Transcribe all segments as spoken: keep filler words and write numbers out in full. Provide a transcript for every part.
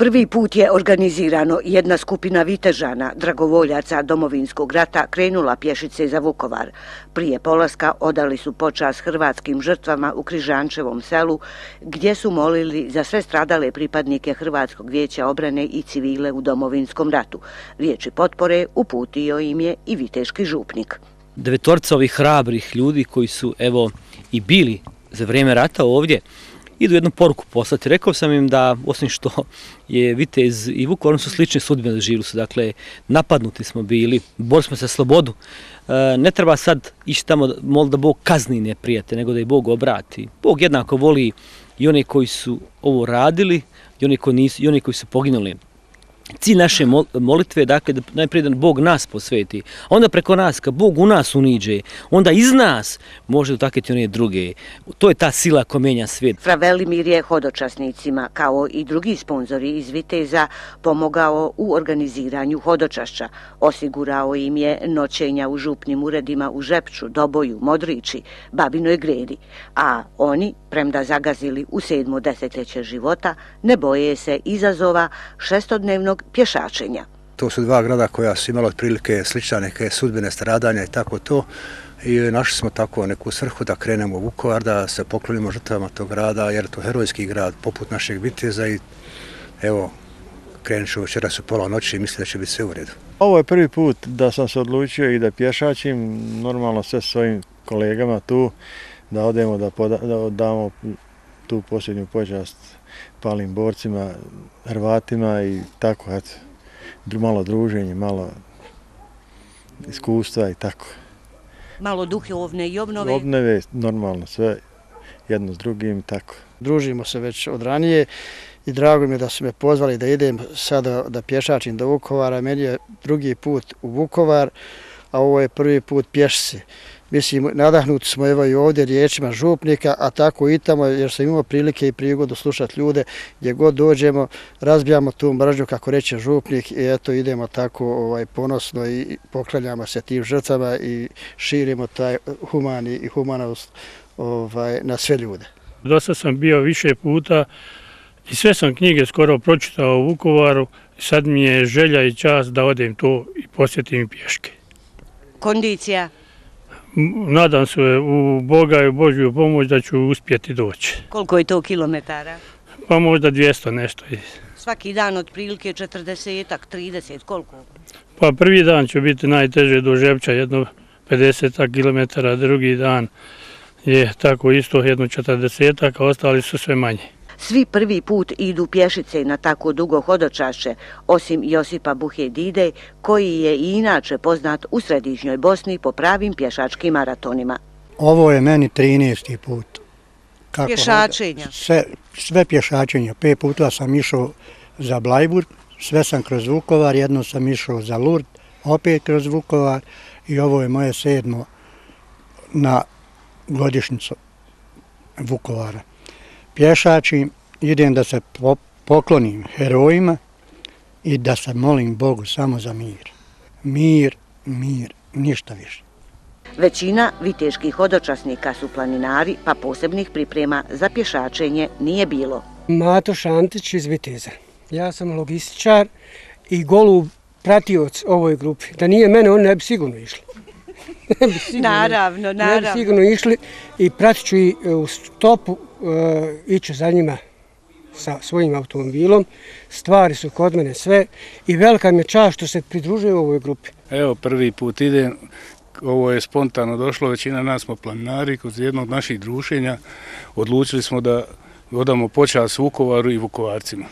Prvi put je organizirano jedna skupina vitežana, dragovoljaca Domovinskog rata, krenula pješice za Vukovar. Prije polaska odali su počast hrvatskim žrtvama u Križančevom selu, gdje su molili za sve stradale pripadnike Hrvatskog vijeća obrane i civile u Domovinskom ratu. Riječi potpore uputio im je i viteški župnik. Devetorca ovih hrabrih ljudi koji su evo i bili za vrijeme rata ovdje, idu jednu poruku poslati. Rekao sam im da, osim što je Vitez i Vukovar, su slične sudbine doživjeli su. Dakle, napadnuti smo bili, borili smo se za slobodu. E, ne treba sad ići tamo moliti da Bog kazni neprijatelje, nego da i Bog obrati. Bog jednako voli i one koji su ovo radili i one koji nisu, i one koji su poginuli. Cilj naše molitve je dakle da najprije da Bog nas posveti, a onda preko nas, kad Bog u nas uniđe, onda iz nas može dotaknuti one druge. To je ta sila koja mijenja svijet. Fra Velimir je hodočasnicima, kao i drugi sponzori iz Viteza, pomogao u organiziranju hodočašća. Osigurao im je noćenja u župnim uredima u Žepču, Doboju, Modriči, Babinoj Gredi. A oni, premda zagazili u sedmo desetljeće života, ne boje se izazova šestodnevnog pješačenja. To su dva grada koja su imala otprilike slične neke sudbine stradanja i tako to. I našli smo tako neku svrhu da krenemo u Vukovar, da se poklonimo žrtvama tog grada, jer je to herojski grad poput našeg Viteza i evo, krenut ću večeras u pola noći i mislim da će biti sve u redu. Ovo je prvi put da sam se odlučio i da pješačim, normalno sve s svojim kolegama tu, da odemo da, poda, da damo tu posljednju počast palim borcima, Hrvatima i tako, eto, malo druženje, malo iskustva i tako. Malo duhovne i obnove? Obnove, normalno, sve jedno s drugim i tako. Družimo se već od ranije i drago mi je da su me pozvali da idem sada da pješačim do Vukovara. Meni je drugi put u Vukovar, a ovo je prvi put pješice. Mislim, nadahnuti smo evo i ovdje riječima župnika, a tako i tamo, jer sam imao prilike i prigodu slušati ljude, gdje god dođemo, razbijamo tu mržnju, kako reče župnik, i eto idemo tako ovaj, ponosno i poklanjamo se tim žrtvama i širimo taj humani i humanost ovaj, na sve ljude. Dosta sam bio više puta i sve sam knjige skoro pročitao u Vukovaru, sad mi je želja i čast da odem to i posjetim pješke. Kondicija? Nadam se u Boga i u Božju pomoć da ću uspjeti doći. Koliko je to kilometara? Pa možda dvjesto nešto. Svaki dan otprilike četrdeset, trideset, koliko? Pa prvi dan će biti najteže do Žepča, jedno pedeset kilometara, drugi dan je tako isto jedno četrdeset, a ostali su sve manje. Svi prvi put idu pješice na tako dugo hodočašće, osim Josipa Buhe Dide, koji je i inače poznat u središnjoj Bosni po pravim pješačkim maratonima. Ovo je meni trinaesti put. Kako pješačenja? Sve, sve pješačenja. Pet puta sam išao za Blajburg, sve sam kroz Vukovar, jedno sam išao za Lurd, opet kroz Vukovar i ovo je moje sedmo na godišnjicu Vukovara. Pješačim, idem da se poklonim herojima i da se molim Bogu samo za mir. Mir, mir, ništa više. Većina viteških hodočasnika su planinari, pa posebnih priprema za pješačenje nije bilo. Mato Šantić iz Viteza. Ja sam logističar i golub pratioc ovoj grupi. Da nije mene, oni ne bi sigurno išli. ne bi sigurno, naravno, naravno. Ne bi sigurno išli i pratit ću i u stopu, Uh, iću za njima sa svojim automobilom. Stvari su kod mene sve i velika mi je čast što se pridružuje ovoj grupi. Evo, prvi put idem, ovo je spontano došlo, većina nas smo planinari, kod jednog od naših druženja odlučili smo da odamo počast Vukovaru i Vukovarcima.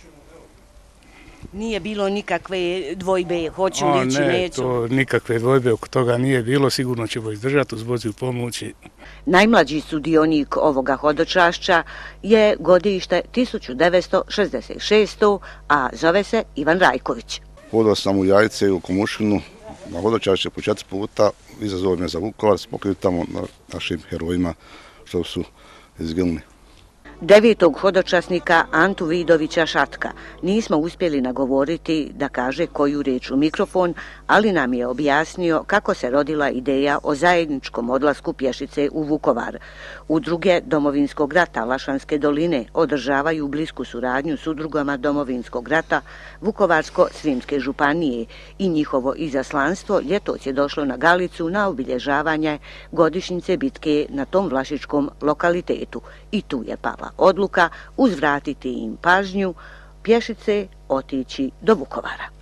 Nije bilo nikakve dvojbe, hoću li ići, ne, neću? To nikakve dvojbe oko toga nije bilo, sigurno ćemo izdržati uz Božju pomoć. Najmlađi sudionik ovoga hodočašća je godište tisuću devetsto šezdeset šeste. a zove se Ivan Rajković. Hodao sam u Jajce i u Komušinu na hodočašće po četiri puta, izazov me za Vukovar, spokojno tamo na našim herojima što su izginuli. Devetog hodočasnika Antu Vidovića Šatka nismo uspjeli nagovoriti da kaže koju riječ u mikrofon, ali nam je objasnio kako se rodila ideja o zajedničkom odlasku pješice u Vukovar. Udruge Domovinskog rata Lašanske doline održavaju blisku suradnju s udrugama Domovinskog rata Vukovarsko-Srimske županije i njihovo izaslanstvo ljetos je došlo na Galicu na obilježavanje godišnjice bitke na tom vlašičkom lokalitetu i tu je pala odluka uzvratiti im pažnju pješice otići do Vukovara.